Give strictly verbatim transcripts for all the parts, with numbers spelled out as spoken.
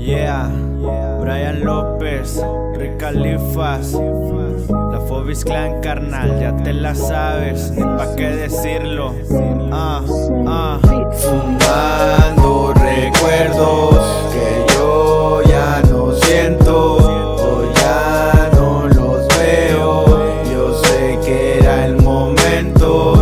Yeah, Brian López, Rick Califas, la Fobis Clan, carnal, ya te la sabes, ni pa' qué decirlo. Ah, ah. Fumando recuerdos que yo ya no siento, o ya no los veo. Yo sé que era el momento.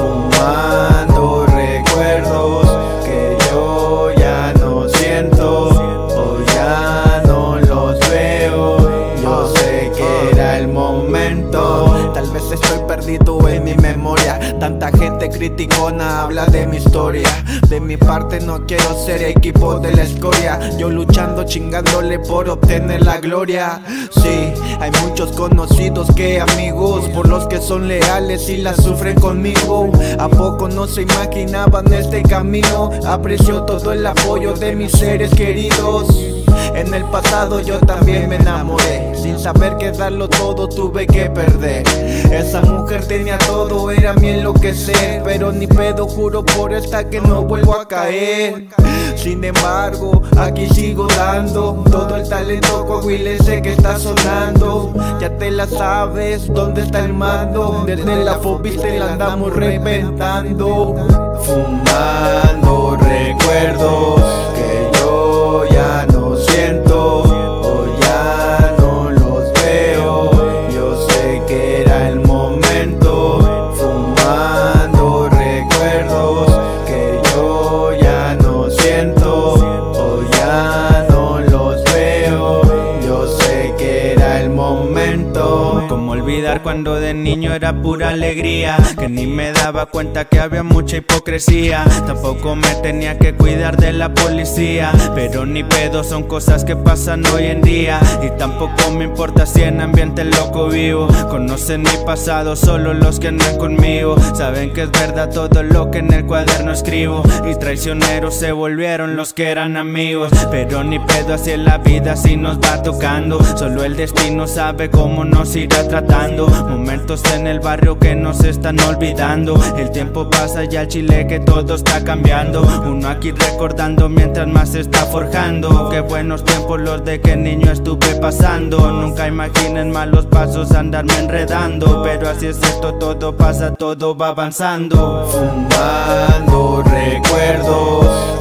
Fumando recuerdos que yo ya no siento, o ya no los veo. Yo sé que era el momento. Tal vez estoy perdido en mi memoria. Tanta gente criticona habla de mi historia. De mi parte no quiero ser equipo de la escoria. Yo luchando, chingándole por obtener la gloria. Sí, hay muchos conocidos que amigos, por los que son leales y la sufren conmigo. ¿A poco no se imaginaban este camino? Aprecio todo el apoyo de mis seres queridos. En el pasado yo también me enamoré, sin saber que darlo todo tuve que perder. Esa mujer tenía todo, era mi enloquecer, pero ni pedo, juro por esta que no vuelvo a caer. Sin embargo, aquí sigo dando todo el talento coahuilense que está sonando. Ya te la sabes, ¿dónde está el mando? Desde la Fobis te la andamos reventando. Fumando recuerdos que yo ya no siento, o ya no los veo. Yo sé que era el momento. Fumando recuerdos que yo ya no siento, o ya no los veo. Yo sé que era el momento. ¿Cómo olvidar cuando de niño era pura alegría? Que ni me daba cuenta que había mucha hipocresía. Tampoco me tenía que cuidar de la policía, pero ni pedo, son cosas que pasan hoy en día. Y tampoco me importa si en ambiente loco vivo. Conocen mi pasado solo los que andan conmigo. Saben que es verdad todo lo que en el cuaderno escribo. Y traicioneros se volvieron los que eran amigos. Pero ni pedo, así es la vida, así nos va tocando. Solo el destino sabe cómo nos irá tratando. Momentos en el barrio que nos están olvidando. El tiempo pasa y al chile que todo está cambiando. Uno aquí recordando mientras más se está forjando. Qué buenos tiempos los de que niño estuve pasando. Nunca imaginen malos pasos andarme enredando. Pero así es esto, todo pasa, todo va avanzando. Fumando recuerdos